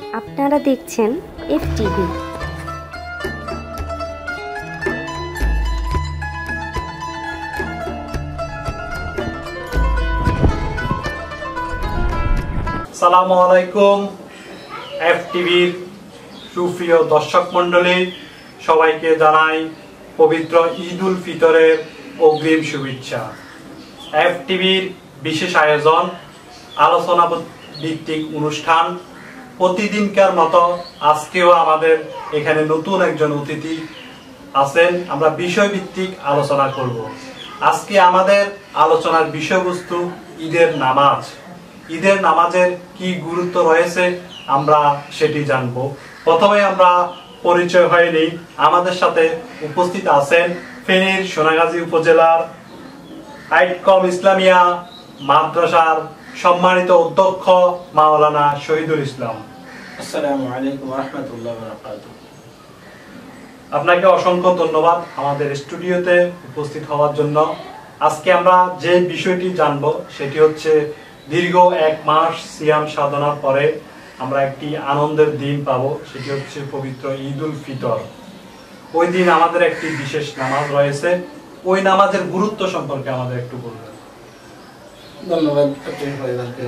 আপনারা দেখছেন FTV। আসসালামু আলাইকুম। FTVর সুপ্রিয় দর্শক মণ্ডলী, সবাইকে জানাই পবিত্র ঈদ উল ফিতরের অগ্রিম শুভেচ্ছা। FTVর বিশেষ আয়োজন আলোচনা ভিত্তিক অনুষ্ঠান। প্রতিদিনকার মতো আজকেও আমাদের এখানে নতুন একজন অতিথি আছেন। আমরা বিষয়ভিত্তিক আলোচনা করব। আজকে আমাদের আলোচনার বিষয়বস্তু ঈদের নামাজ। ঈদের নামাজের কি গুরুত্ব রয়েছে আমরা সেটি জানব। প্রথমে আমরা পরিচয় হয়ে নিই। আমাদের সাথে উপস্থিত আছেন ফেনীর সোনাগাজী উপজেলার আইটকম ইসলামিয়া মাদ্রাসার সম্মানিত অধ্যক্ষ মাওলানা শহীদুল ইসলাম। আসসালামু আলাইকুম ওয়া রাহমাতুল্লাহি ওয়া বারাকাতুহু। আপনাকে অসংখ্য ধন্যবাদ আমাদের স্টুডিওতে উপস্থিত হওয়ার জন্য। আজকে আমরা যে বিষয়টি জানব সেটি হচ্ছে দীর্ঘ এক মাস সিয়াম সাধনার পরে আমরা একটি আনন্দের দিন পাবো, সেটি হচ্ছে পবিত্র ঈদ উল ফিতর। ওই দিন আমাদের একটি বিশেষ নামাজ রয়েছে। ওই নামাজের গুরুত্ব সম্পর্কে আমাদের একটু বলবেন। ধন্যবাদ আপনার পরিবারকে।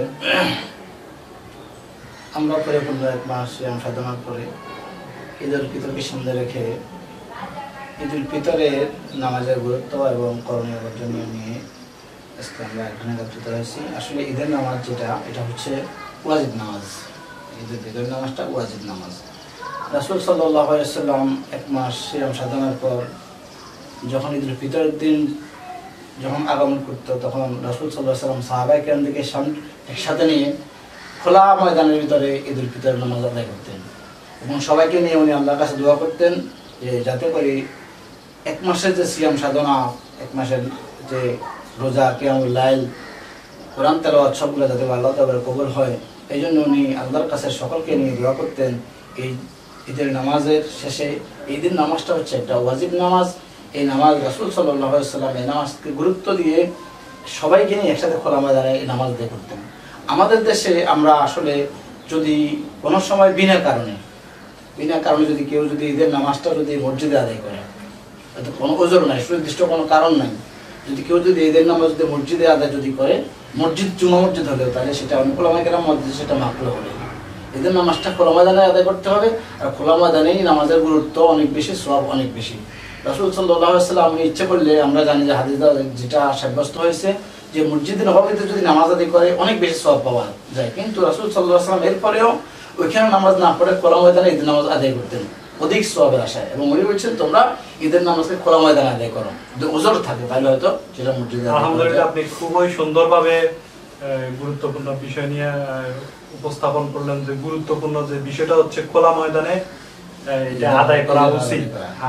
আমরা পরিপূর্ণ এক মাস সিয়াম সাধনার পরে ঈদ উল ফিতরকে সামনে রেখে ঈদ উল ফিতরের নামাজের গুরুত্ব এবং করণীয় বর্জনীয় নিয়ে আজকে আমরা এখানে একত্রিত হয়েছি। আসলে ঈদের নামাজ যেটা, এটা হচ্ছে ওয়াজিব নামাজ। ঈদের ফিতরের নামাজটা ওয়াজিব নামাজ। রাসূল সাল্লাল্লাহু আলাইহি ওয়াসাল্লাম এক মাস সিয়াম সাধনার পর যখন ঈদ উল ফিতরের দিন যখন আগমন করত, তখন রাসূল সাল্লাল্লাহু আলাইহি ওয়াসাল্লাম সাহাবায়ে কেরামদেরকে একসাথে নিয়ে খোলা ময়দানের ভিতরে ঈদ উল ফিতরের নামাজ আদায় করতেন এবং সবাইকে নিয়ে উনি আল্লাহর কাছে দোয়া করতেন যে যাতে করে এক মাসের যে সিয়াম সাধনা, এক মাসের যে রোজা, কিয়ামুল লাইল, কোরআন তেলাওয়াত সবগুলো যাতে আল্লাহ তাআলার কবুল হয়, এই জন্য উনি আল্লাহর কাছে সকলকে নিয়ে দোয়া করতেন। এই ঈদের নামাজের শেষে ঈদের নামাজটা হচ্ছে একটা ওয়াজিব নামাজ। এই নামাজ রাসূল সাল্লাল্লাহু আলাইহি ওয়াসাল্লাম এই নামাজকে গুরুত্ব দিয়ে সবাইকে নিয়ে একসাথে খোলা ময়দানে এই নামাজ আদায় করতেন। আমাদের দেশে আমরা আসলে যদি কোনো সময় বিনা কারণে যদি কেউ যদি ঈদের নামাজটা যদি মসজিদে আদায় করে, হয়তো কোনো ওজোর নাই, সুনির্দিষ্ট কোনো কারণ নাই, যদি কেউ যদি ঈদের নামাজ যদি মসজিদে আদায় যদি করে, জুমা মসজিদ হলেও, তাহলে সেটা ওলামায়ে কেরাম মসজিদে সেটা মাকরুহ হবে। ঈদের নামাজটা খোলা ময়দানে আদায় করতে হবে। আর খোলা ময়দানেই নামাজের গুরুত্ব অনেক বেশি, সওয়াব অনেক বেশি। রাসূল সাল্লাল্লাহু আলাইহি ওয়াসাল্লাম ইচ্ছে করলে, আমরা জানি যে হাদিসে যেটা সাব্যস্ত হয়েছে যে মসজিদে নববীতে যদি নামাজ আদায় করে অনেক বেশি সওয়াব পাওয়া যায়, কিন্তু রাসূল সাল্লাল্লাহু আলাইহি ওয়াসাল্লাম এরপরেও ওইখানে নামাজ না পড়ে খোলা ময়দানে ঈদের নামাজ আদায় করতেন অধিক সওয়াবের আশায়। এবং উনি বলছেন তোমরা ঈদের নামাজকে খোলা ময়দানে আদায় করো, যদি ওজোর থাকে তাহলে হয়তো সেটা মসজিদে। আলহামদুলিল্লাহ, আপনি খুবই সুন্দরভাবে গুরুত্বপূর্ণ বিষয় নিয়ে উপস্থাপন করলেন। যে গুরুত্বপূর্ণ যে বিষয়টা হচ্ছে খোলা ময়দানে এটা আদায় করা উচিত।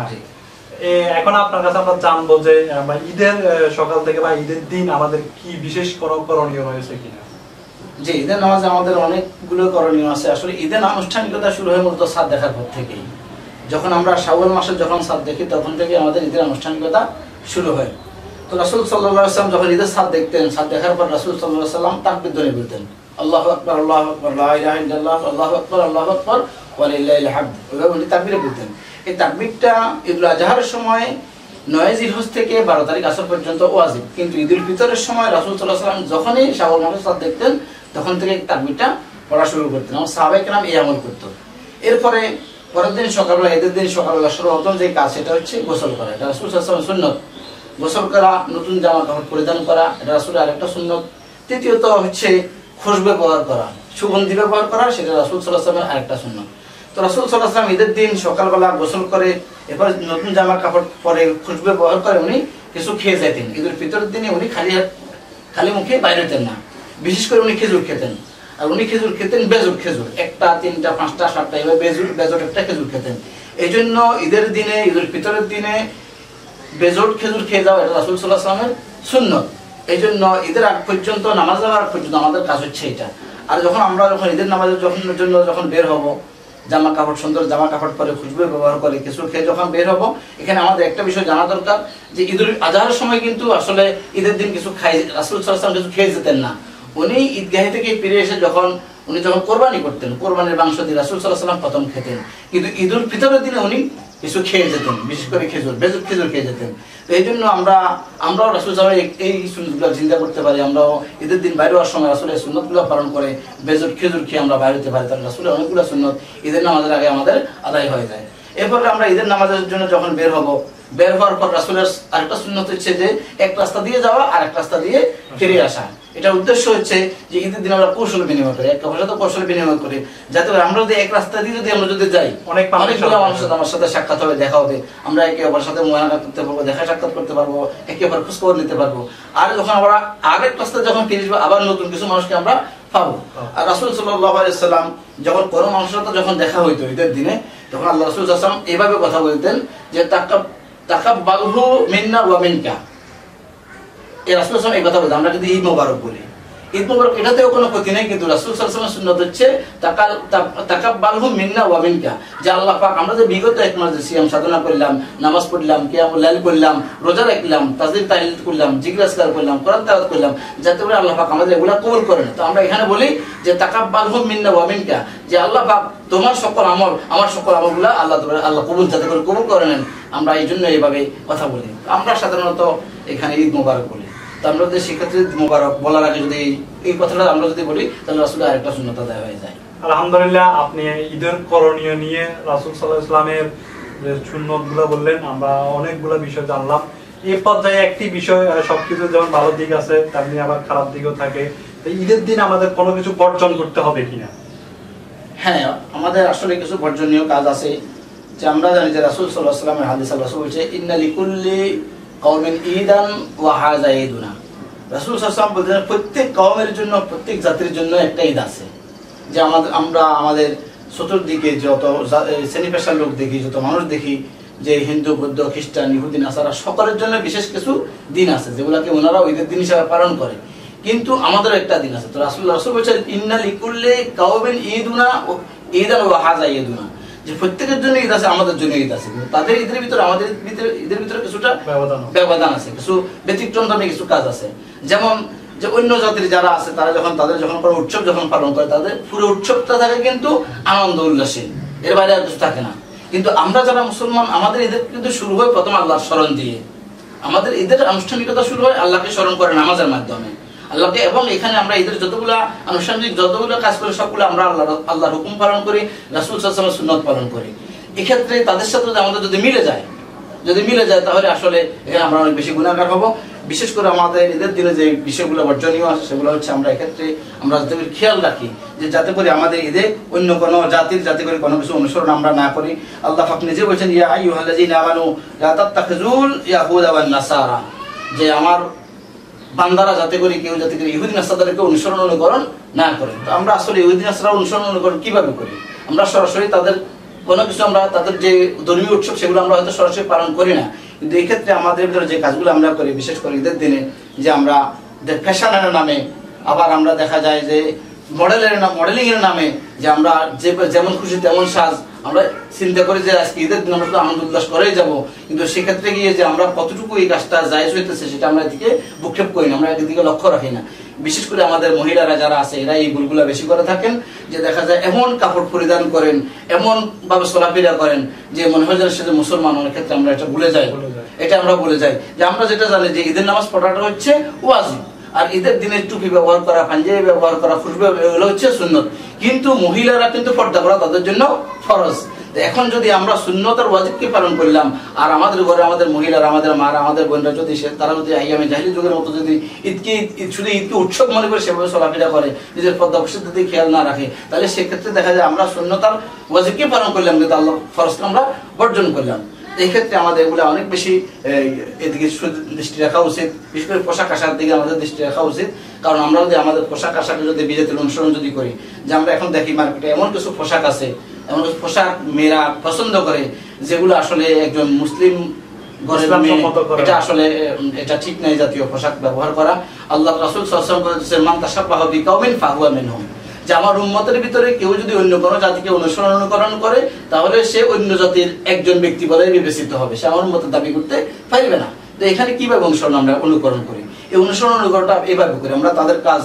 এখন আপনার কাছে আমরা জানবো যে আমরা ঈদের সকাল থেকে বা ঈদের দিন আমাদের কি বিশেষ কোনো করণীয় রয়েছে কিনা। যে ঈদের নামাজে আমাদের অনেকগুলো করণীয় আছে। আসলে ঈদের আনুষ্ঠানিকতা শুরু হয় মূলত চাঁদ দেখার পর থেকেই। যখন আমরা শাওয়াল মাসে যখন চাঁদ দেখি তখন থেকে আমাদের ঈদের আনুষ্ঠানিকতা শুরু হয়। তো রাসূল সাল্লাল্লাহু আলাইহি ওয়াসাল্লাম যখন ঈদের চাঁদ দেখতেন, চাঁদ দেখার পর রাসূল সাল্লাল্লাহু আলাইহি ওয়াসাল্লাম তাকবীর ধ্বনি বলতেন, আল্লাহু আকবার, আল্লাহু আকবার, লা ইলাহা ইল্লাল্লাহ, আল্লাহু আকবার, আল্লাহু আকবার, ওয়া লিল্লাহিল হামদ। ওইভাবে উনি তাকবীর বলতেন। এই তাকবীরটা ঈদুল আজহার সময় 9 জিলহজ থেকে 12 তারিখ আসর পর্যন্ত ওয়াজিব, কিন্তু ঈদুল ফিতরের সময় রাসূল সাল্লাল্লাহু আলাইহি ওয়াসাল্লাম যখনই শাওয়াল মাসে চাঁদ দেখতেন তখন থেকে তাকবীরটা পড়া শুরু করতেন এবং সাহাবায়ে কেরাম এই আমল করত। এরপরে পরের দিন সকালবেলা, ঈদের দিন সকালবেলা সর্বপ্রথম যে কাজ সেটা হচ্ছে গোসল করা। এটা রাসূল সাল্লাল্লাহু আলাইহি ওয়াসাল্লামের সুন্নত। গোসল করা, নতুন জামা কাপড় পরিধান করা, এটা রাসূলের আরেকটা সুন্নত। তৃতীয়ত হচ্ছে খুশবু ব্যবহার করা, সুগন্ধি ব্যবহার করা, সেটা রাসূল সাল্লাল্লাহু আলাইহি ওয়াসাল্লামের আরেকটা সুন্নত। তো রাসূল সাল্লাল্লাহু আলাইহি ওয়াসাল্লাম ঈদের দিন সকালবেলা গোসল করে এরপর নতুন জামা কাপড় পরে খুশবু ব্যবহার করে উনি কিছু খেয়ে যেতেন। ঈদুল ফিতরের দিনে উনি খালি মুখে বাইরে যেতেন না, বিশেষ করে উনি খেজুর খেতেন। আর উনি খেজুর খেতেন বেজোট খেজুর, 1টা 3টা 5টা 7টা এভাবে বেজোট একটা খেজুর খেতেন। এই জন্য ঈদের দিনে, ঈদুল ফিতরের দিনে বেজোট খেজুর খেয়ে যাওয়া এটা রাসূল সাল্লাল্লাহু আলাইহি ওয়াসাল্লামের সুন্নত। এই জন্য ঈদের আগ পর্যন্ত, নামাজ আগ পর্যন্ত আমাদের কাজ হচ্ছে এটা। আর যখন ঈদের নামাজের জন্য যখন বের হব, জামা কাপড়, সুন্দর জামা কাপড় পরে খুশবু ব্যবহার করে কিছু খেয়ে যখন বের হব, এখানে আমাদের একটা বিষয় জানা দরকার যে ঈদুল আজহার সময় কিন্তু আসলে ঈদের দিন কিছু রাসূল সাল্লাল্লাহু আলাইহি ওয়াসাল্লাম কিছু খেয়ে যেতেন না। উনি ঈদগাহ থেকে ফিরে এসে যখন উনি যখন কোরবানি করতেন, কোরবানির মাংস দিয়ে রাসূল সাল্লাল্লাহু আলাইহি ওয়াসাল্লাম প্রথম খেতেন, কিন্তু ঈদুল ফিতরের দিনে উনি কিছু খেয়ে যেতেন, বিশেষ করে বেজুর খেজুর খেয়ে যেতেন। তো এই জন্য আমরাও রাসূল সাল্লাল্লাহু এই সুন্নতগুলো চিন্তা করতে পারি, আমরাও ঈদের দিন বাইরে হওয়ার সময় রাসূলের সুন্নতগুলো পালন করে বেজুর খেজুর খেয়ে আমরা বাইরে হতে পারি, তাহলে রাসূলের অনেকগুলো সুন্নত ঈদের নামাজের আগে আমাদের আদায় হয়ে যায়। এরপরে আমরা ঈদের নামাজের জন্য যখন বের হওয়ার পর রাসূলের আরেকটা সুন্নত হচ্ছে যে এক রাস্তা দিয়ে যাওয়া আর এক রাস্তা দিয়ে ফিরে আসা। এটার উদ্দেশ্য হচ্ছে যে ঈদের দিন আমরা কৌশল বিনিময় করি, একটা ভাষা তো কৌশল বিনিময় করি, যাতে আমরা যদি এক রাস্তা দিয়ে আমরা যদি যাই অনেকগুলো মানুষের সাথে আমার সাথে সাক্ষাৎ হবে, দেখা হবে, আমরা একে অপরের সাথে মোলাকাত করতে পারবো, দেখা সাক্ষাৎ করতে পারবো, একে অপরের খোঁজখবর নিতে পারবো। আর যখন আমরা আরেক রাস্তা যখন ফিরে আসবো আবার নতুন কিছু মানুষকে আমরা পাবো। আর রাসূল সাল্লাল্লাহু আলাইহি ওয়াসাল্লাম যখন কোনো মানুষের সাথে যখন দেখা হইতো ঈদের দিনে, তখন আল্লাহ রাসূল সাল্লাল্লাহু আলাইহি ওয়াসাল্লাম এইভাবে কথা বলতেন যে তাকাব্বালহু মিন্না ওয়া মিনকা। এই রাসূল সাল্লাল্লাহু আলাইহি ওয়াসাল্লাম এই কথা বলতেন। আমরা যদি ঈদ মোবারক বলি, ঈদ মোবারক এটাতেও কোনো ক্ষতি নেই, কিন্তু রাসূল সাল্লাল্লাহু আলাইহি ওয়াসাল্লামের সুন্নাত হচ্ছে তাকাব্বালহু মিন্না ওয়া মিনকা, যে আল্লাহ পাক আমরা যে বিগত এক মাস সিয়াম সাধনা করলাম, নামাজ পড়লাম, কিয়ামুল লাইল করলাম, রোজা রাখলাম, তাসবিহ তাহলিল করলাম, জিকির আজকার করলাম, কোরআন তেলাওয়াত করলাম, যাতে করে আল্লাহ পাক আমাদের এগুলা কবুল করেন। তো আমরা এখানে বলি যে তাকাব্বালহু মিন্না ওয়া মিনকা, যে আল্লাহ পাক তোমার সকল আমল আমার সকল আমলগুলা আল্লাহ কবুল যাতে করে কবুল করে নেন, আমরা এই জন্য এইভাবে কথা বলি। আমরা সাধারণত এখানে ঈদ মোবারক বলি। তো আমরা যদি সেক্ষেত্রে ঈদ মোবারক বলার আগে যদি এই কথাটা আমরা যদি বলি, তাহলে রাসূলের আরেকটা সুন্নাত আদায় হয়ে যায়। আলহামদুলিল্লাহ, আপনি ঈদের করণীয় নিয়ে রাসূল সাল্লাল্লাহু আলাইহি ওয়াসাল্লামের যে সুন্নতগুলো বললেন, আমরা অনেকগুলো বিষয় জানলাম। এই পর্যায়ে একটি বিষয়, সবকিছু যেমন ভালো দিক আছে তেমনি আবার খারাপ দিকও থাকে। তো ঈদের দিন আমাদের কোনো কিছু বর্জন করতে হবে কিনা? হ্যাঁ, আমাদের আসলে কিছু বর্জনীয় কাজ আছে, যে আমরা জানি যে রাসূল সাল্লাল্লাহু আলাইহি ওয়াসাল্লামের হাদিস রাসূল বলছে ইন্না লিকুল্লি কওমিন ঈদান ওয়া হাযা ঈদুনা। রাসূল সাল্লাল্লাহু আলাইহি ওয়াসাল্লাম বলছেন প্রত্যেক কওমের জন্য, প্রত্যেক জাতির জন্য একটা ঈদ আছে। যে আমরা আমাদের চতুর্দিকে যত শ্রেণী পেশার লোক দেখি, যত মানুষ দেখি, যে হিন্দু, বৌদ্ধ, খ্রিস্টান, ইহুদি, নাসারা সকলের জন্য বিশেষ কিছু দিন আছে যেগুলোকে ওনারা ঈদের দিন হিসাবে পালন করে, কিন্তু আমাদের একটা দিন আছে। তো রাসূল বলছেন ইন্না লিকুল্লি কওমিন ঈদুনা ঈদান ওয়া হাযা ঈদুনা, যে প্রত্যেকের জন্য ঈদ আছে, আমাদের জন্য ঈদ আছে, তাদের ঈদের ভিতরে আমাদের ঈদের ভিতরে কিছুটা ব্যবধান আছে, কিছু ব্যতিক্রমধর্মী কিছু কাজ আছে। যেমন যে অন্য জাতির যারা আছে তারা তাদের যখন কোনো উৎসব যখন পালন করে, তাদের পুরো উৎসবটা থাকে কিন্তু আনন্দ উল্লাসে, এর বাইরে আর কিছু থাকে না। কিন্তু আমরা যারা মুসলমান, আমাদের ঈদের কিন্তু শুরু হয় প্রথম আল্লাহর স্মরণ দিয়ে। আমাদের ঈদের আনুষ্ঠানিকতা শুরু হয় আল্লাহকে স্মরণ করে নামাজের মাধ্যমে আল্লাহকে, এবং এখানে আমরা ঈদের যতগুলো আনুষ্ঠানিক যতগুলো কাজ করি সবগুলো আমরা আল্লাহর হুকুম পালন করি, রাসূল সাল্লাল্লাহু আলাইহি ওয়াসাল্লামের সুন্নাত পালন করি। এক্ষেত্রে তাদের সাথে আমাদের যদি মিলে যায় তাহলে আসলে এখানে আমরা অনেক বেশি গুনাহগার হব। বিশেষ করে আমাদের ঈদের দিনে যে বিষয়গুলো বর্জনীয় আছে সেগুলো হচ্ছে আমরা এক্ষেত্রে আমরা যাতে খেয়াল রাখি যে যাতে করে আমাদের ঈদে অন্য কোনো যাতে করে কোনো কিছু অনুসরণ আমরা না করি। আল্লাহ পাক নিজে বলেছেন ইয়া আইয়ুহাল্লাযীনা আমানু লা তাত্তাখিযুল ইয়াহুদা ওয়ান নাসারা, যে আমার বান্দারা যাতে করে ইহুদি নাসারাদেরকে অনুকরণ না করে। তো আমরা আসলে ইহুদি নাসারা অনুকরণ কিভাবে করি? আমরা সরাসরি তাদের কোনো কিছু আমরা তাদের যে ধর্মীয় উৎসব সেগুলো আমরা হয়তো সরাসরি পালন করি না, কিন্তু এই ক্ষেত্রে আমাদের ভিতরে যে কাজগুলো আমরা করি, বিশেষ করে ঈদের দিনে, যে আমরা ফ্যাশনের নামে, আবার আমরা দেখা যায় যে মডেলিং এর নামে, যে আমরা যেমন খুশি তেমন সাজ, আমরা চিন্তা করি যে আজকে ঈদের দিন আমরা আনন্দ উল্লাস করেই যাবো, কিন্তু সেক্ষেত্রে গিয়ে যে আমরা কতটুকু এই কাজটা জায়েজ হইতেছে সেটা আমরা এদিকে ভূক্ষেপ করি না, আমরা এদিকে লক্ষ্য রাখি না। বিশেষ করে আমাদের মহিলারা যারা আছে এরা এই ভুলগুলো বেশি করে থাকেন, যে দেখা যায় এমন কাপড় পরিধান করেন, এমন ভাবে চলাফেরা করেন যে মনে হয় যেন সে মুসলমান। অনেক ক্ষেত্রে আমরা এটা ভুলে যাই যে আমরা যেটা জানি যে ঈদের নামাজ পড়াটা হচ্ছে ওয়াজিব, আর ঈদের দিনে টুপি ব্যবহার করা, পাঞ্জাবি ব্যবহার করা, খুশবু এগুলো হচ্ছে সুন্নত, কিন্তু মহিলারা কিন্তু পর্দা করা তাদের জন্য ফরজ। এখন যদি আমরা সুন্নত আর ওয়াজিবকে পালন করলাম, আর আমাদের ঘরে আমাদের মহিলারা, আমাদের মারা, আমাদের বোনরা যদি তারা যদি আইয়ামে জাহিলি যুগের মতো যদি শুধু ঈদকে উৎসব মনে করে সেভাবে চলাফেরা করে, নিজের পর্দা প্রসিদ্ধ দিকে খেয়াল না রাখে, তাহলে সেক্ষেত্রে দেখা যায় আমরা সুন্নত আর ওয়াজিবকে পালন করলাম, কিন্তু আল্লাহ ফরজকে আমরা বর্জন করলাম। এই ক্ষেত্রে আমাদের এগুলো অনেক বেশি এদিকে দৃষ্টি রাখা উচিত, বিশেষ করে পোশাক আশাকের দিকে আমাদের দৃষ্টি রাখা উচিত। কারণ আমরা যদি আমাদের পোশাক আশাকে যদি বিজেপির অনুসরণ যদি করি, যে আমরা এখন দেখি মার্কেটে এমন কিছু পোশাক আছে, এমন কিছু পোশাক মেয়েরা পছন্দ করে যেগুলো আসলে একজন মুসলিম এটা আসলে এটা ঠিক নাই জাতীয় পোশাক ব্যবহার করা। আল্লাহ রাসূল সাল্লাল্লাহু আলাইহি ওয়াসাল্লাম বলেছেন মান তাশাব্বাহা বিকাউমিন ফাহুয়া মিনহুম, যে আমার উম্মতের ভিতরে কেউ যদি অন্য কোনো জাতিকে অনুকরণ করে তাহলে সে অন্য জাতির একজন ব্যক্তি বলে বিবেচিত হবে, সে আমার উম্মতের দাবি করতে পারবে না। তো এখানে কিভাবে আমরা অনুকরণ করি? এই অনুকরণটা এইভাবে করি, আমরা তাদের কাজ,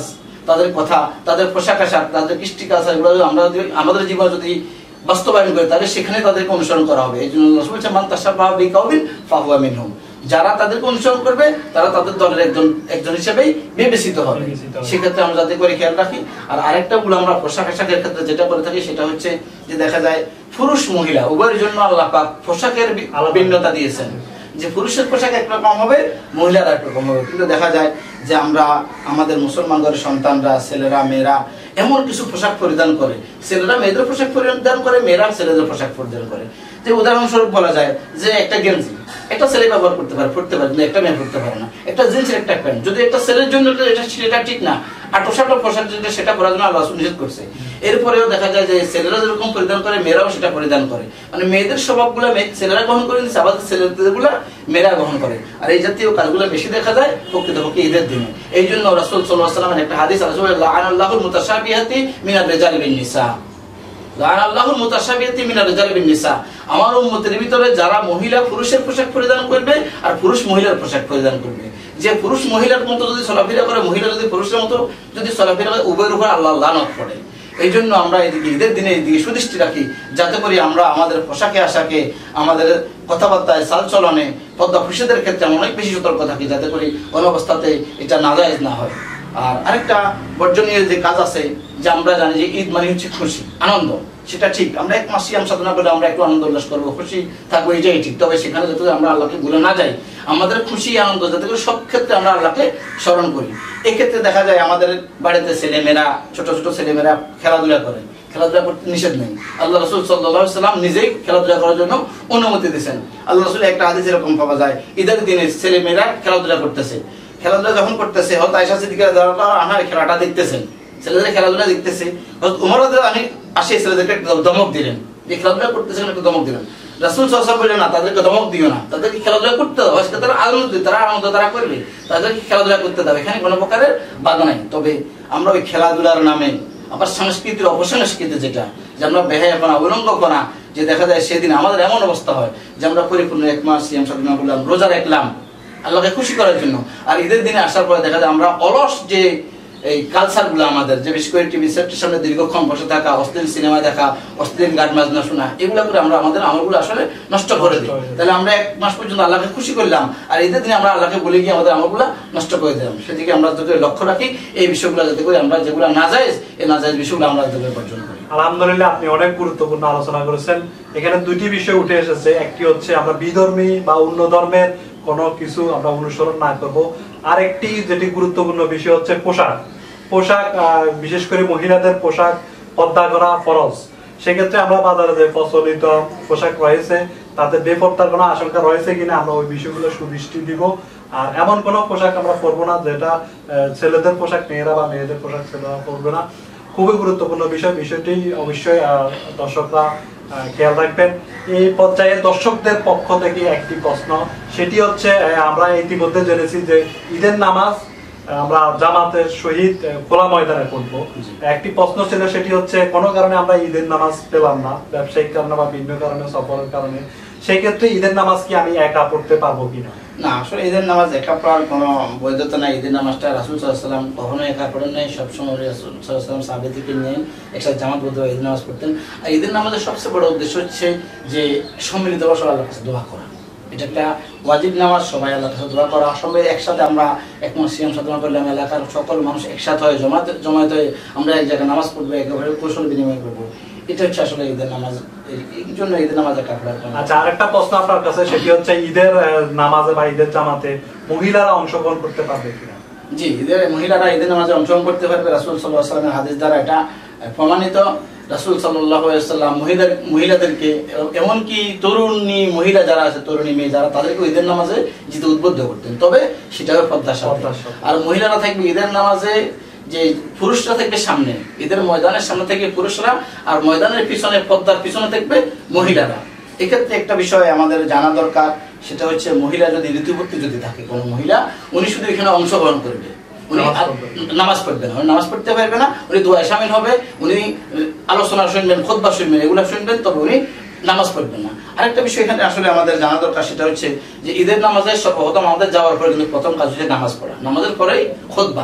তাদের কথা, তাদের পোশাক আশাক, তাদের কৃষ্টি কালচার, এগুলো আমরা আমাদের জীবনে যদি বাস্তবায়ন করি তাহলে সেখানে তাদেরকে অনুসরণ করা হবে। এই জন্য রাসূল বলেছেন মান তাশাব্বাহা বিকাউমিন ফাহুয়া মিনহুম, যারা তাদেরকে অনুসরণ করবে তারা তাদের দলের একজন হিসেবেই বিবেচিত হবে। সেক্ষেত্রে আমরা যাতে করে খেয়াল রাখি। আর আরেকটা গুলো আমরা পোশাক আশাকের ক্ষেত্রে যেটা করে থাকি সেটা হচ্ছে যে দেখা যায় পুরুষ মহিলা উভয়ের জন্য আল্লাহ পাক পোশাকের ভিন্নতা দিয়েছেন, যে পুরুষের পোশাক একরকম হবে, মহিলার একরকম হবে। কিন্তু দেখা যায় যে আমরা আমাদের মুসলমান ঘরের সন্তানরা, ছেলেরা মেয়েরা এমন কিছু পোশাক পরিধান করে, ছেলেরা মেয়েদের পোশাক পরিধান করে, মেয়েরা ছেলেদের পোশাক পরিধান করে। যে উদাহরণস্বরূপ বলা যায় যে একটা গেঞ্জি একটা ছেলে ব্যবহার করতে পারে, পড়তে পারে, কিন্তু একটা মেয়ে পড়তে পারে না। একটা জিন্সের একটা প্যান্ট যদি একটা ছেলের জন্য সেটা ঠিক না, আর পোশাকটা পোশাক যেটা সেটা পরার জন্য আল্লাহ নিষেধ করছে। এরপরেও দেখা যায় যে ছেলেরা যেরকম পরিধান করে মেয়েরাও সেটা পরিধান করে, মানে মেয়েদের স্বভাবগুলো ছেলেরা গ্রহণ করে নিচ্ছে, আবার ছেলেদের গুলা মেয়েরা গ্রহণ করে। আর এই জাতীয় কাজগুলো বেশি দেখা যায় প্রকৃতপক্ষে ঈদের দিনে। এই জন্য রাসূল সাল্লাল্লাহু আলাইহি ওয়াসাল্লামের একটা হাদিস আছে, লাআনাল্লাহুল মুতাশাবিহাতি মিনার রিজালি বিন নিসা, লাআনাল্লাহুল মুতাশাবিহাতি মিনার রিজালি বিন নিসা। আমার উম্মতের ভিতরে যারা মহিলা পুরুষের পোশাক পরিধান করবে আর পুরুষ মহিলার পোশাক পরিধান করবে, যে পুরুষ মহিলার মতো যদি চলাফেরা করে, মহিলা যদি পুরুষের মতো যদি চলাফেরা করে, উভয়ের উপর আল্লাহ লানত পড়ে। এই জন্য আমরা এদিকে ঈদের দিনে এদিকে সুদৃষ্টি রাখি, যাতে করে আমরা আমাদের পোশাকে আশাকে, আমাদের কথাবার্তায়, চালচলনে, পর্দা ফুসেদের ক্ষেত্রে আমরা অনেক বেশি সতর্ক থাকি, যাতে করে কোনো অবস্থাতে এটা নাজায়েজ না হয়। আর আরেকটা বর্জনীয় যে কাজ আছে, যে আমরা জানি যে ঈদ মানে হচ্ছে খুশি, আনন্দ। সেটা ঠিক, আমরা এক মাস সিয়াম সাধনা করে আমরা একটু আনন্দ উল্লাস করবো, খুশি থাকবো, এটাই ঠিক। তবে সেখানে যাতে আমরা আল্লাহকে ভুলে না যাই, আমাদের খুশি আনন্দ যাতে করে সব ক্ষেত্রে আমরা আল্লাহকে স্মরণ করি। এক্ষেত্রে দেখা যায় আমাদের বাড়িতে ছেলেমেয়েরা, ছোট ছোট ছেলেমেয়েরা খেলাধুলা করে, খেলাধুলা করতে নিষেধ নেই। আল্লাহ রাসূল সাল্লাল্লাহু আলাইহি ওয়াসাল্লাম নিজেই খেলাধুলা করার জন্য অনুমতি দিয়েছেন। আল্লাহ রাসূলের একটা হাদিস এরকম পাওয়া যায়, ঈদের দিনে ছেলেমেয়েরা খেলাধুলা করতেছে, খেলাধুলা যখন করতেছে হযরত আয়েশা সিদ্দিকা রাদিয়াল্লাহু আনহা খেলাটা দেখতেছেন, ছেলেদের খেলাধুলা দেখতেছে। হযরত ওমর রাদিয়াল্লাহু আনহু আসে ছেলেদেরকে ধমক দিলেন, যে খেলাধুলা করতেছেন একটু ধমক দিলেন। রাসূল সাল্লাল্লাহু আলাইহি ওয়াসাল্লাম বললেন না, তাদেরকে ধমক দিও না, তাদেরকে খেলাধুলা করতে দাও, আজকে তারা আনন্দ তারা করবে, তাদেরকে খেলাধুলা করতে দাও, এখানে কোনো প্রকারের বাধা নাই। তবে আমরা ওই খেলাধুলার নামে আবার সংস্কৃতির অপসংস্কৃতি, যেটা যে আমরা বেহায়াপনা, উলঙ্গপনা, যে দেখা যায় সেদিন আমাদের এমন অবস্থা হয় যে আমরা পরিপূর্ণ এক মাস সিয়াম সাধনা করলাম, রোজা রাখলাম আল্লাহকে খুশি করার জন্য, আর ঈদের দিনে আসার পরে দেখা যায় আমরা অলস যে এই কালচার গুলো আমাদের, যে বিশেষ করে টিভি সেটের সামনে দীর্ঘক্ষণ বসে থাকা, অশ্লীল সিনেমা দেখা, অশ্লীল গান বাজনা শোনা, এগুলো করে আমরা আমাদের আমলগুলো আসলে নষ্ট করে দিই। তাহলে আমরা এক মাস পর্যন্ত আল্লাহকে খুশি করলাম, আর ঈদের দিনে আমরা আল্লাহকে বলে গিয়ে আমাদের আমলগুলো নষ্ট করে দিলাম। সেদিকে আমরা যাতে লক্ষ্য রাখি, এই বিষয়গুলো যাতে করে আমরা যেগুলো নাজায়েজ, এই নাজায়েজ বিষয়গুলো আমরা যাতে বর্জন করি। আলহামদুলিল্লাহ, আপনি অনেক গুরুত্বপূর্ণ আলোচনা করেছেন। এখানে দুইটি বিষয় উঠে এসেছে, একটি হচ্ছে আমরা বিধর্মী বা অন্য ধর্মের কোনো কিছু আমরা অনুসরণ না করব, আরেকটি যেটি গুরুত্বপূর্ণ বিষয় হচ্ছে পোশাক। বিশেষ করে মহিলাদের পোশাক পর্দা করা ফরজ। সেক্ষেত্রে আমরা বাজারে যে প্রচলিত পোশাক রয়েছে তাতে বেপর্দার কোনো আশঙ্কা রয়েছে কিনা আমরা ওই বিষয়গুলো সুদৃষ্টি দিব। আর এমন কোনো পোশাক আমরা পরবো না যেটা ছেলেদের পোশাক মেয়েরা বা মেয়েদের পোশাক ছেলেরা পরবে না। খুবই গুরুত্বপূর্ণ বিষয়টি অবশ্যই দর্শকরা খেয়াল রাখবেন। এই পর্যায়ে দর্শকদের পক্ষ থেকে একটি প্রশ্ন, সেটি হচ্ছে আমরা ইতিমধ্যে জেনেছি যে ঈদের নামাজ আমরা জামাতের সহিত খোলা ময়দানে পড়বো। একটি প্রশ্ন ছিল, সেটি হচ্ছে কোনো কারণে আমরা ঈদের নামাজ পেলাম না, ব্যবসায়িক কারণে বা ভিন্ন কারণে, সফরের কারণে, সেই ক্ষেত্রে ঈদের নামাজ কি আমি একা পড়তে পারবো কিনা? না, আসলে ঈদের নামাজ একা পড়ার কোনো বৈধতা নাই। ঈদের নামাজটা রাসূল সাল্লাল্লাহু আলাইহি ওয়াসাল্লাম কখনো একা পড়েন নাই, সবসময় রাসূল সাল্লাল্লাহু আলাইহি ওয়াসাল্লাম সাহাবাদেরকে নিয়ে একসাথে জামাতবদ্ধ হয়ে ঈদের নামাজ পড়তেন। আর ঈদের নামাজের সবচেয়ে বড় উদ্দেশ্য হচ্ছে যে সম্মিলিত বসে আল্লাহর কাছে দোয়া করা। এটা একটা ওয়াজিব নামাজ, সবাই আল্লাহর কাছে দোয়া করা, সবাই একসাথে আমরা এক মাস সিয়াম সাধনা করলাম, এলাকার সকল মানুষ একসাথে হয়ে জমায়েত হয়ে আমরা এক জায়গায় নামাজ পড়বো, একেবারে কৌশল বিনিময় করবো। এটা হচ্ছে আসলে ঈদের নামাজ, এই জন্য ঈদের নামাজে কাপড়। আচ্ছা, আরেকটা প্রশ্ন আপনার কাছে, সেটি হচ্ছে ঈদের নামাজে বা ঈদের জামাতে মহিলারা অংশগ্রহণ করতে পারবে কিনা? জি, ঈদের মহিলারা ঈদের নামাজে অংশগ্রহণ করতে পারবে। রাসূল সাল্লাল্লাহু আলাইহি ওয়াসাল্লামের হাদিস দ্বারা এটা প্রমাণিত। রাসূল সাল্লাল্লাহু আলাইহি ওয়াসাল্লাম মহিলাদেরকে, এমনকি তরুণী মহিলা যারা আছে, তরুণী মেয়ে যারা, তাদেরকে ঈদের নামাজে যেতে উদ্বুদ্ধ করতেন, তবে সেটা হবে পর্দার সাথে। আর মহিলারা থাকবে ঈদের নামাজে, যে পুরুষরা থাকবে সামনে, ঈদের ময়দানের সামনে থেকে পুরুষরা, আর ময়দানের পিছনে পর্দার পিছনে থাকবে মহিলারা। এক্ষেত্রে একটা বিষয় আমাদের জানা দরকার, সেটা হচ্ছে মহিলা যদি ঋতুবতী যদি থাকে কোনো মহিলা, উনি শুধু এখানে অংশগ্রহণ করবে, উনি নামাজ পড়বে না, নামাজ পড়তে পারবে না, উনি দোয়ায় শামিল হবে, উনি আলোচনা শুনবেন, খুতবা শুনবেন, এগুলো শুনবেন, তবে উনি নামাজ পড়বেন না। আরেকটা বিষয় এখানে আসলে আমাদের জানা দরকার, সেটা হচ্ছে যে ঈদের নামাজে সর্বপ্রথম আমাদের যাওয়ার পরে কিন্তু প্রথম কাজ হচ্ছে নামাজ পড়া, নামাজের পরেই খুতবা,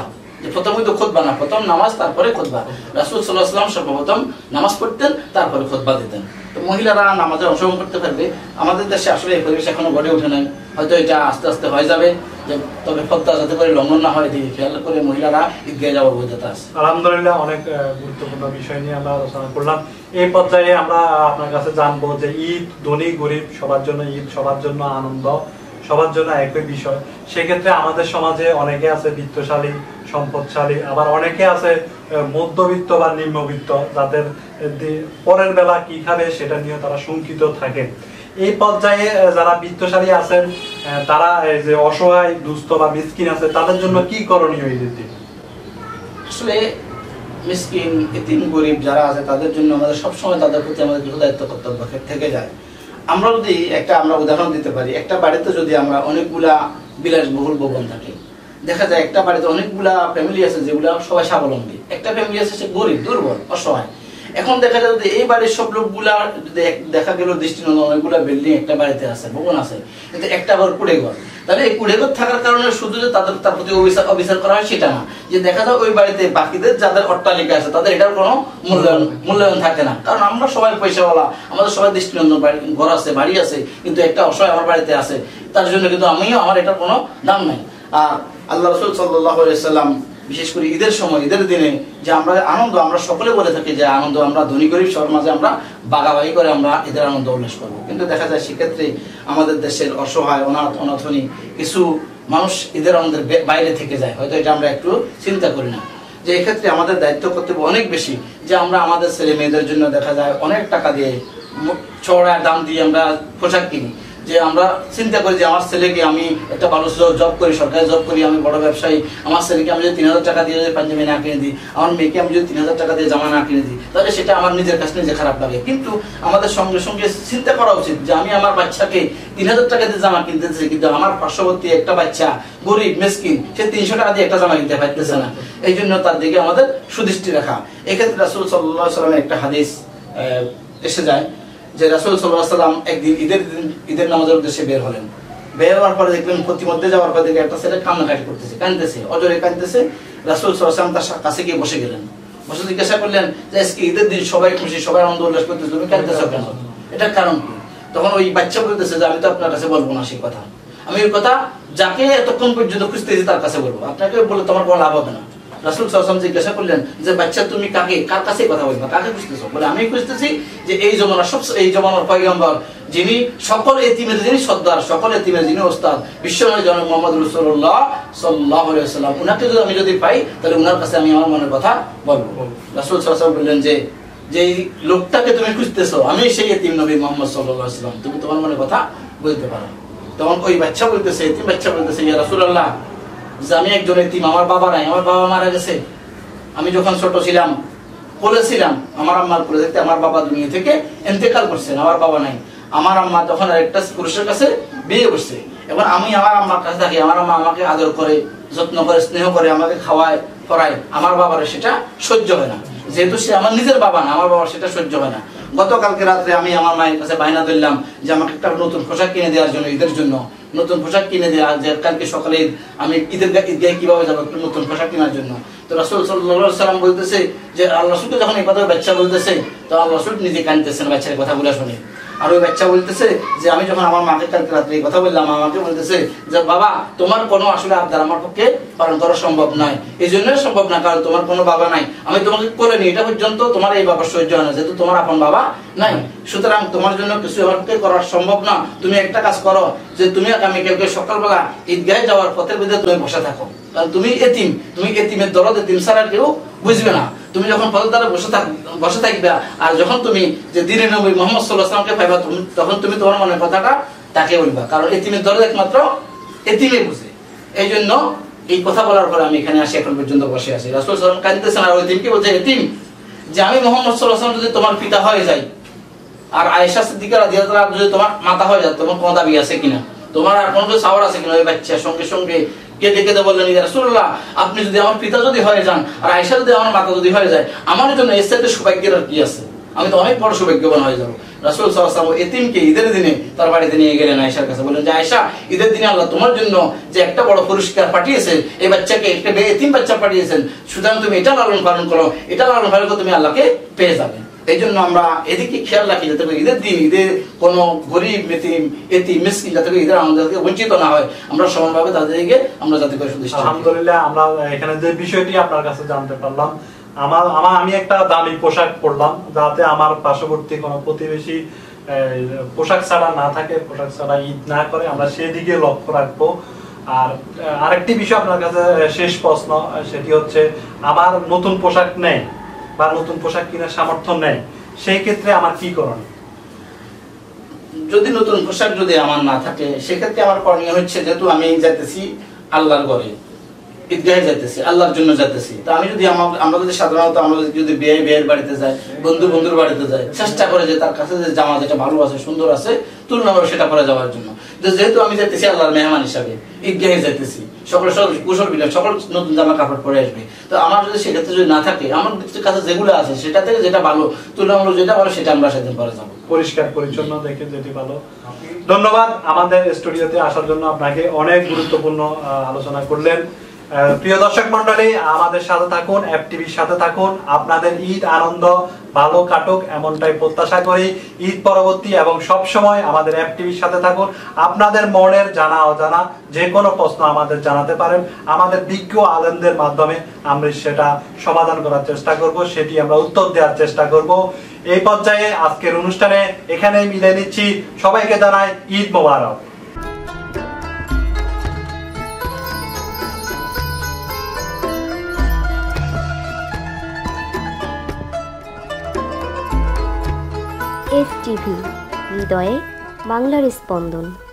যে প্রথমেই তো খুতবা না, প্রথম নামাজ তারপরে খুতবা। রাসূল সাল্লাল্লাহু আলাইহি ওয়াসাল্লাম সর্বপ্রথম নামাজ পড়তেন, তারপরে খুতবা দিতেন। তো মহিলারা নামাজে অংশগ্রহণ করতে পারবে। আমাদের দেশে আসলে এই পরিবেশ এখনো গড়ে ওঠে নাই, হয়তো এটা আস্তে আস্তে হয়ে যাবে, যে তবে পর্দা যাতে করে লঙ্ঘন না হয় দিকে খেয়াল করে মহিলারা ঈদগাহে যাওয়ার বৈধতা আছে। আলহামদুলিল্লাহ, অনেক গুরুত্বপূর্ণ বিষয় নিয়ে আমরা আলোচনা করলাম। এই পর্যায়ে আমরা আপনার কাছে জানবো যে ঈদ ধনী গরিব সবার জন্য ঈদ, সবার জন্য আনন্দ, সবার জন্য একই বিষয়। সেক্ষেত্রে আমাদের সমাজে অনেকে আছে বিত্তশালী, সম্পদশালী, আবার অনেকে আছে মধ্যবিত্ত বা নিম্নবিত্ত, যাদের পরের বেলা কি খাবে সেটা নিয়ে তারা শঙ্কিত থাকে। এই পর্যায়ে যারা বিত্তশালী আছেন, তারা যে অসহায় দুস্থ বা মিসকিন আছে, তাদের জন্য কি করণীয় ঈদের দিন? আসলে মিসকিন, এতিম, গরিব যারা আছে তাদের জন্য আমাদের সবসময় তাদের প্রতি আমাদের দায়িত্ব কর্তব্য থেকে যায়। আমরা যদি আমরা উদাহরণ দিতে পারি, একটা বাড়িতে যদি আমরা অনেকগুলা বিলাসবহুল ভবন থাকে, দেখা যায় একটা বাড়িতে অনেকগুলা ফ্যামিলি আছে যেগুলা সবাই স্বাবলম্বী, একটা ফ্যামিলি আছে সে গরিব, দুর্বল, অসহায়। এখন দেখা যায় যে এই বাড়ির সব লোকগুলা দেখা গেল দৃষ্টিনন্দন অনেকগুলা বিল্ডিং একটা বাড়িতে আছে, ভবন আছে, কিন্তু একটা ঘর কুড়ে ঘর। তাহলে এই কুড়ে ঘর থাকার কারণে শুধু যে তার প্রতি অবিচার করা হয় সেটা না, যে দেখা যায় ওই বাড়িতে বাকিদের যাদের অট্টালিকা আছে তাদের এটার কোনো মূল্যায়ন থাকে না। কারণ আমরা সবাই পয়সাওয়ালা, আমাদের সবাই দৃষ্টিনন্দন ঘর আছে, বাড়ি আছে, কিন্তু একটা অসহায় আমার বাড়িতে আছে, তার জন্য কিন্তু আমার এটার কোনো দাম নাই। আর আল্লাহ রাসূল সাল্লাল্লাহু আলাইহি ওয়াসাল্লাম বিশেষ করে ঈদের সময়, ঈদের দিনে যে আমরা আনন্দ, আমরা সকলে বলে থাকি যে আনন্দ আমরা ধনী গরিব সবার মাঝে আমরা ভাগাভাগি করে আমরা ঈদের আনন্দ উল্লাস করবো। কিন্তু দেখা যায় সেক্ষেত্রে আমাদের দেশের অসহায়, অনাথ, অনাথনী কিছু মানুষ ঈদের আনন্দের বাইরে থেকে যায়, হয়তো এটা আমরা একটু চিন্তা করি না। যে এক্ষেত্রে আমাদের দায়িত্ব কর্তব্য অনেক বেশি, যে আমরা আমাদের ছেলে মেয়েদের জন্য দেখা যায় অনেক টাকা দিয়ে, চড়া দাম দিয়ে আমরা পোশাক কিনি। যে আমরা চিন্তা করি যে আমার ছেলেকে আমি একটা ভালো জব করি, সরকারি জব করি, আমি বড় ব্যবসায়ী, আমার ছেলেকে আমি যদি 3000 টাকা দিয়ে পাঞ্জাবি না কিনে দিই, আমার মেয়েকে আমি যদি 3000 টাকা দিয়ে জামা না কিনে দিই, তাহলে সেটা আমার নিজের কাছে নিজে খারাপ লাগে। কিন্তু আমাদের সঙ্গে সঙ্গে চিন্তা করা উচিত যে আমি আমার বাচ্চাকে 3000 টাকা দিয়ে জামা কিনতে দিচ্ছি, কিন্তু আমার পার্শ্ববর্তী একটা বাচ্চা গরিব মিসকিন, সে 300 টাকা দিয়ে একটা জামা কিনতে পারতেছে না। এই জন্য তার দিকে আমাদের সুদৃষ্টি রাখা। এক্ষেত্রে রাসূল সাল্লাল্লাহু আলাইহি ওয়াসাল্লামের একটা হাদিস এসে যায় যে রাসূল সাল্লাল্লাহু আলাইহি ওয়াসাল্লাম একদিন ঈদের নামাজের উদ্দেশ্যে বের হলেন। বের হওয়ার পরে দেখলেন প্রতিমধ্যে যাওয়ার পর দেখে একটা ছেলে কান্নাকাটি করতেছে, কাঁদতেছে, অজরে কাঁদতেছে। রাসূল সাল্লাল্লাহু আলাইহি ওয়াসাল্লাম তার কাছে গিয়ে বসে গেলেন। বসে জিজ্ঞাসা করলেন যে আজকে ঈদের দিন সবাই খুশি, সবাই আনন্দ উল্লাস করতেছে, তুমি কাঁদতেছো কেন? এটার কারণ কি? তখন ওই বাচ্চা বলতেছে যে আমি তো আপনার কাছে বলবো না সেই কথা, আমি ওই কথা যাকে এতক্ষণ পর্যন্ত খুঁজতেছি তার কাছে বলবো, আপনাকে বলে তোমার কোনো লাভ হবে না। রাসূল সাল্লাল্লাহু আলাইহি ওয়াসাল্লাম জিজ্ঞাসা করলেন যে বাচ্চা তুমি কার কাছে কথা বলবা, কাকে খুঁজতেছো? বলে আমি খুঁজতেছি যে এই জমানার পয়গম্বর, যিনি সকল এতিমের যিনি সর্দার, সকল এতিমের যিনি ওস্তাদ, বিশ্বনবী জনাব মুহাম্মদ রাসূলুল্লাহ সাল্লাল্লাহু আলাইহি ওয়াসাল্লাম, উনাকে যদি আমি পাই তাহলে উনার কাছে আমি আমার মনের কথা বলবো। রাসূল সাল্লাল্লাহু আলাইহি ওয়াসাল্লাম বললেন যে এই লোকটাকে তুমি খুঁজতেছো আমি সেই এতিম নবী মুহাম্মদ সাল্লাল্লাহু আলাইহি ওয়াসাল্লাম, তুমি তোমার মনের কথা বলতে পারো। তখন ওই বাচ্চা বলতেছে, এতিম বাচ্চা বলতেছে, ইয়া রাসূলুল্লাহ, যে আমি একজন এতিম, আমার বাবা নাই, আমার বাবা মারা গেছে। আমি যখন ছোট ছিলাম বলেছিলাম আমার আম্মার কোলে থাকতে আমার বাবা দুনিয়া থেকে ইন্তেকাল করছেন, আমার বাবা নাই। আমার আম্মা তখন আরেকটা পুরুষের কাছে বিয়ে করছে। এবার আমি আমার আম্মার কাছে থাকি, আমার আম্মা আমাকে আদর করে, যত্ন করে, স্নেহ করে, আমাকে খাওয়ায় পড়ায়। আমার বাবার সেটা সহ্য হয় না, যেহেতু সে আমার নিজের বাবা না, আমার বাবার সেটা সহ্য হয় না। গতকালকে রাত্রে আমি আমার মায়ের কাছে বায়না ধরলাম যে আমাকে একটা নতুন পোশাক কিনে দেওয়ার জন্য, ঈদের জন্য নতুন পোশাক কিনে দেওয়া, যে কালকে সকালে আমি ঈদগাহে কিভাবে যাবো একটু নতুন পোশাক কেনার জন্য। তো রাসূল সাল্লাল্লাহু আলাইহি ওয়াসাল্লাম বলতেছে যে আল্লাহ রাসূলকে যখন এই কথা বাচ্চা বলতেছে, তো আল্লাহ রাসূল নিজে কাঁদতেছেন বাচ্চার কথাগুলো শুনে। আর ওই বাচ্চা বলতেছে যে আমি যখন আমার মাকে কালকে রাত্রে এই কথা বললাম, আমাকে বলতেছে যে বাবা তোমার কোনো আসলে আবদার আমার পক্ষে পালন করা সম্ভব নয়, এই জন্যই সম্ভব না কারণ তোমার কোনো বাবা নাই, আমি তোমাকে কোলে নিই, এটা পর্যন্ত তোমার এই বাবার সহ্য হয় না, যেহেতু তোমার আপন বাবা নাই, সুতরাং তোমার জন্য কিছু আমার পক্ষে করা সম্ভব না। তুমি একটা কাজ করো যে তুমি আগামীকালকে সকালবেলা ঈদগাহে যাওয়ার পথের ভিতরে তুমি বসে থাকো, কারণ তুমি এতিম, তুমি এতিমের দরদ, এতিম ছাড়া কেউ বুঝবে না। তুমি যখন পথের দ্বারা বসে থাকবে, আর যখন তুমি যে দিনের নবী মুহাম্মদ সাল্লাল্লাহু আলাইহি ওয়াসাল্লামকে পাইবা, তখন তুমি তোমার মনের কথাটা তাকে বলবা, কারণ এতিমের দরদ একমাত্র এতিমে বুঝে। এই জন্য এই কথা বলার পরে আমি এখানে আসি, এখন পর্যন্ত বসে আছি। রাসূল সাল্লাল্লাহু আলাইহি ওয়াসাল্লাম কাঁদতেছেন, আর ওই এতিমকে বলছে, এতিম যে আমি মুহাম্মদ সাল্লাল্লাহু আলাইহি ওয়াসাল্লাম যদি তোমার পিতা হয়ে যাই, আর আয়েশা সিদ্দিকা রাদিয়াল্লাহু আনহা যদি তোমার মাতা হয়ে যায়, তোমার কোনো দাবি আছে কিনা, তোমার আর কোনো চাওয়ার আছে কিনা? ওই বাচ্চা সঙ্গে সঙ্গে কেঁদে কেঁদে বললেন, ইয়া রাসূলুল্লাহ, আপনি যদি আমার পিতা যদি হয়ে যান, আর আয়েশা যদি আমার মাতা যদি হয়ে যায়, আমার জন্য এর চাইতে সৌভাগ্যের আর কি আছে? আমি তো অনেক বড় সৌভাগ্যবান হয়ে যাবো। রাসূল সাল্লাল্লাহু আলাইহি ওয়াসাল্লাম এতিমকে ঈদের দিনে তার বাড়িতে নিয়ে গেলেন আয়েশার কাছে, বললেন যে আয়েশা, ঈদের দিনে আল্লাহ তোমার জন্য যে একটা বড় পুরস্কার পাঠিয়েছেন, এই বাচ্চাকে একটা এতিম বাচ্চা পাঠিয়েছেন, সুতরাং তুমি এটা লালন পালন করো, এটা লালন পালন করে তুমি আল্লাহকে পেয়ে যাবে। এই জন্য আমরা এদিকে খেয়াল রাখি যাতে করে ঈদের দিন ঈদের কোনো গরিব এতিম মিসকিন যাতে করে ঈদের আনন্দ থেকে বঞ্চিত না হয়, আমরা সমানভাবে তাদেরকে আমরা যাতে করে সুদৃষ্টি। আলহামদুলিল্লাহ, আমরা এখানে যে বিষয়টি আপনার কাছে জানতে পারলাম, আমি একটা দামি পোশাক পরলাম যাতে আমার পার্শ্ববর্তী কোনো প্রতিবেশী পোশাক ছাড়া না থাকে, পোশাক ছাড়া ঈদ না করে, আমরা সেদিকে লক্ষ্য রাখবো। আর আরেকটি বিষয় আপনার কাছে শেষ প্রশ্ন, সেটি হচ্ছে আমার নতুন পোশাক নেই বা নতুন পোশাক কেনার সামর্থ্য নেই, সেই ক্ষেত্রে আমার কি করণীয়? যদি নতুন পোশাক যদি আমার না থাকে, সেক্ষেত্রে আমার করণীয় হচ্ছে, যেহেতু আমি যাইতেছি আল্লাহর ঘরে, ঈদগাহে যাইতেছি, আল্লাহর জন্য যাইতেছি, তো আমি যদি আমরা যদি সাধারণত আমরা যদি বিয়ের বাড়িতে যাই, বন্ধুর বাড়িতে যাই, চেষ্টা করে যে তার কাছে যে জামা যেটা ভালো আছে, সুন্দর আছে, তুলনামূলক সেটা পরে যাওয়ার জন্য। যেহেতু আমি যাইতেছি আল্লাহর মেহমান হিসাবে, ঈদগাহে যাইতেছি, সকল কুশল বিলা সকল নতুন জামা কাপড় পরে আসবে, তো আমার যদি সেক্ষেত্রে যদি না থাকে, আমার কাছে যেগুলো আছে সেটা থেকে যেটা ভালো, তুলনামূলক যেটা ভালো সেটা আমরা সেদিন পরে যাবো, পরিষ্কার পরিচ্ছন্ন দেখে যেটি ভালো। ধন্যবাদ আমাদের স্টুডিওতে আসার জন্য, আপনাকে অনেক গুরুত্বপূর্ণ আলোচনা করলেন। প্রিয় দর্শক মন্ডলী, আমাদের সাথে থাকুন, এফটিভির সাথে থাকুন। আপনাদের ঈদ আনন্দ ভালো কাটুক এমনটাই প্রত্যাশা করি। ঈদ পরবর্তী এবং সব সময় আমাদের এফটিভির সাথে থাকুন। আপনাদের মনের জানা অজানা যে কোনো প্রশ্ন আমাদের জানাতে পারেন, আমাদের বিজ্ঞ আলেমদের মাধ্যমে আমরা সেটা সমাধান করার চেষ্টা করব, সেটি আমরা উত্তর দেওয়ার চেষ্টা করব। এই পর্যায়ে আজকের অনুষ্ঠানে এখানেই মিলে নিচ্ছি। সবাইকে জানাই ঈদ মোবারক। FTV, হৃদয়ে বাংলার স্পন্দন।